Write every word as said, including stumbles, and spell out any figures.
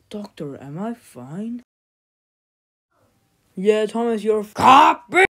Doctor, am I fine? Yeah, Thomas, you're copy.